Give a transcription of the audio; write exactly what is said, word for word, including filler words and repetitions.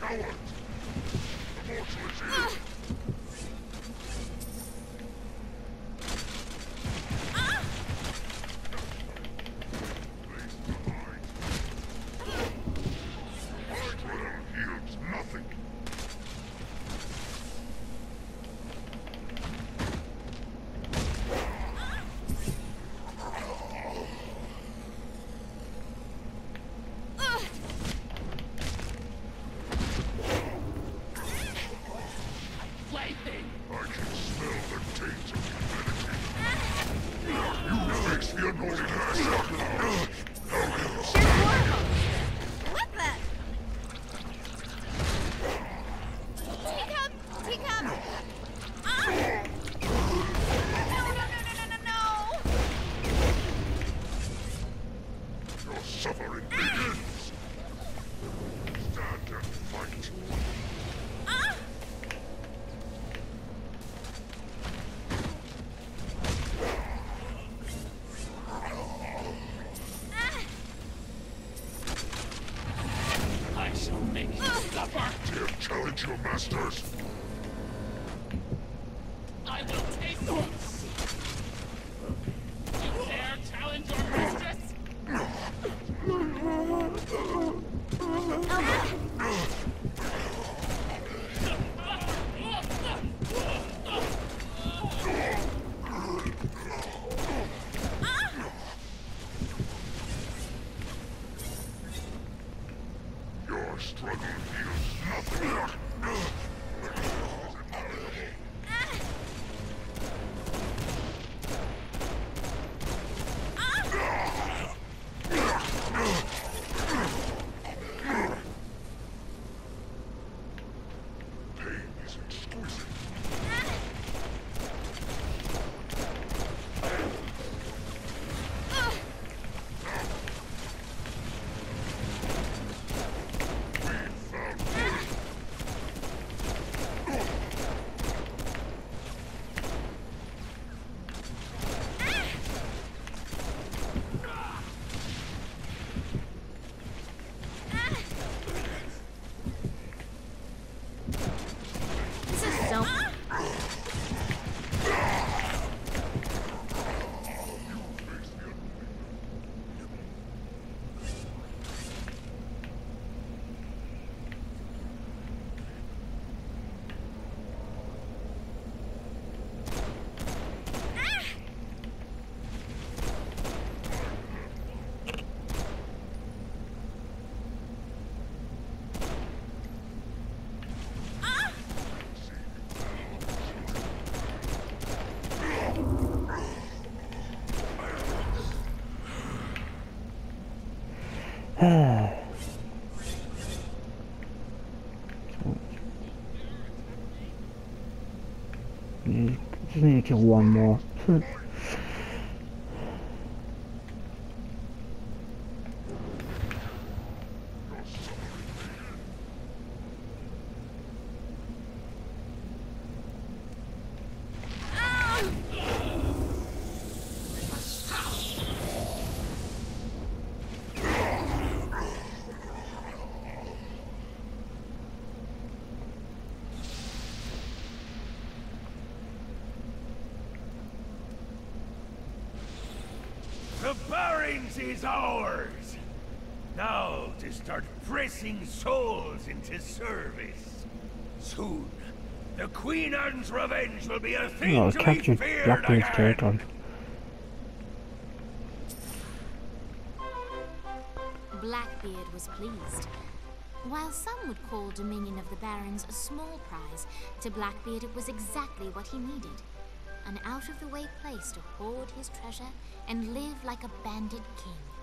Your masters. I will take them. You dare challenge your mistress? Your struggle heals nothing. Just need to kill one more. The Barrens is ours! Now to start pressing souls into service. Soon, the Queen Anne's revenge will be a thing Oh, to be captured feared Blackbeard's again. territory. Blackbeard was pleased. While some would call Dominion of the Barrens a small prize, to Blackbeard it was exactly what he needed. An out-of-the-way place to hoard his treasure and live like a bandit king.